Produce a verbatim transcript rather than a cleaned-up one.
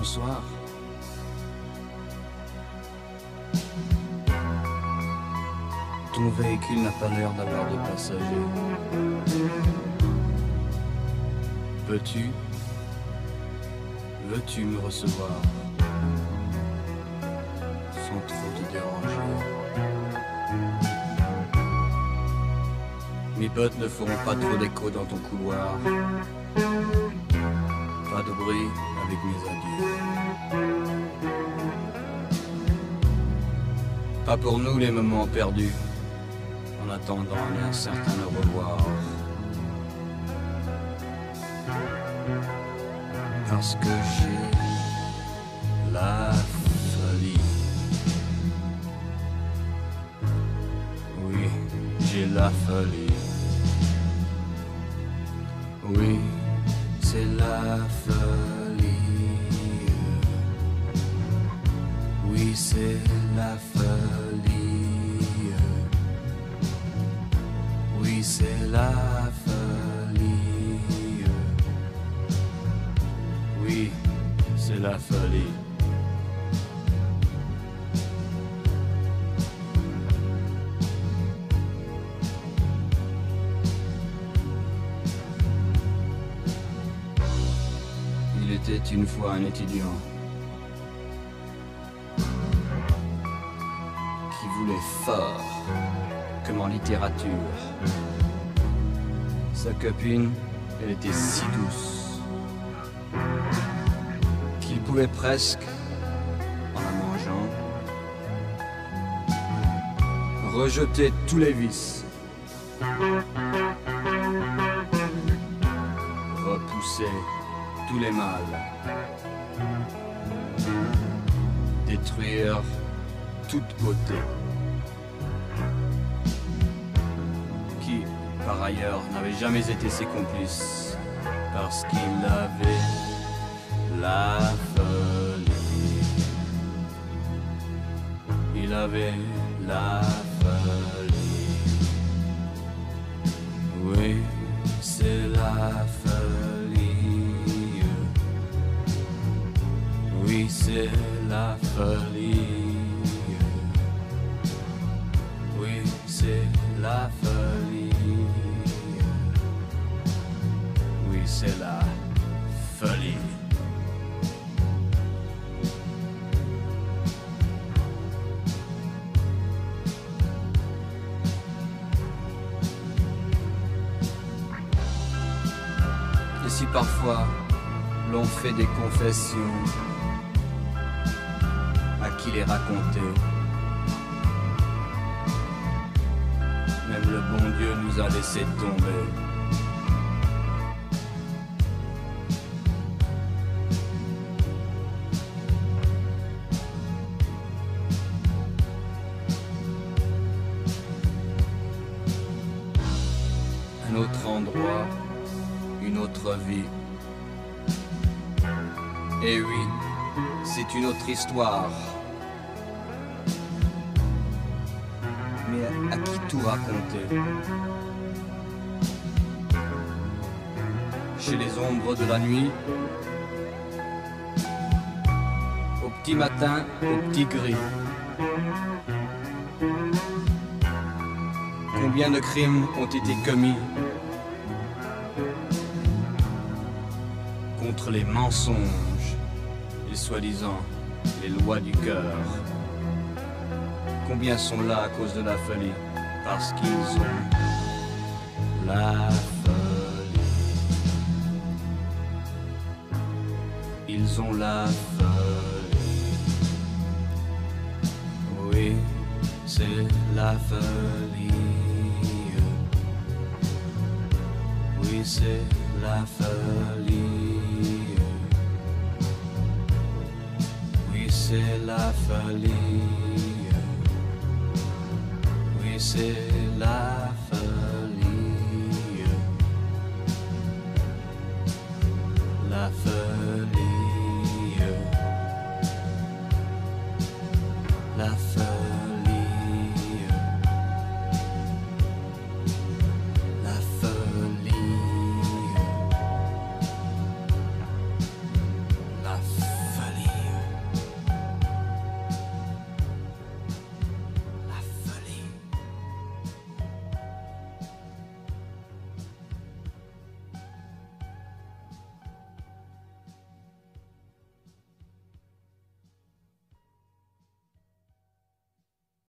bonsoir. Ton véhicule n'a pas l'air d'avoir de passagers. Peux-tu, veux-tu me recevoir sans trop te déranger? Mes bottes ne feront pas trop d'écho dans ton couloir. Pas de bruit avec mes adieux. Pas pour nous les moments perdus, en attendant un certain au revoir. Parce que j'ai la folie. Oui, j'ai la folie. Oui, c'est la folie. Oui, c'est la folie. Oui, c'est la folie. Oui, c'est la folie. Il était une fois un étudiant qui voulait fort, comme en littérature. Sa copine, elle était si douce qu'il pouvait presque, en la mangeant, rejeter tous les vices, repousser tous les mâles, détruire toute beauté, qui, par ailleurs, n'avait jamais été ses complices, parce qu'il avait la folie. Il avait la folie. Oui, c'est la folie. Oui, c'est la folie. Oui, c'est la folie. Oui, c'est la folie. Et si parfois l'on fait des confessions, à qui les raconter? Même le bon Dieu nous a laissé tomber. Un autre endroit, une autre vie. Et oui, c'est une autre histoire. Mais à qui tout raconter? Chez les ombres de la nuit, au petit matin, au petit gris. Combien de crimes ont été commis contre les mensonges, les soi-disant, les lois du cœur? Combien sont là à cause de la folie? Parce qu'ils ont la folie. Ils ont la folie. Oui, c'est la folie. Oui, c'est la folie. Oui, c'est la folie. Oui, c'est la folie. La folie.